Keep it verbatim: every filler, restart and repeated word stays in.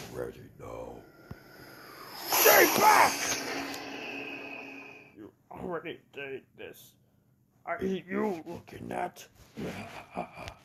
already know. Stay back! You already did this. Are you looking at?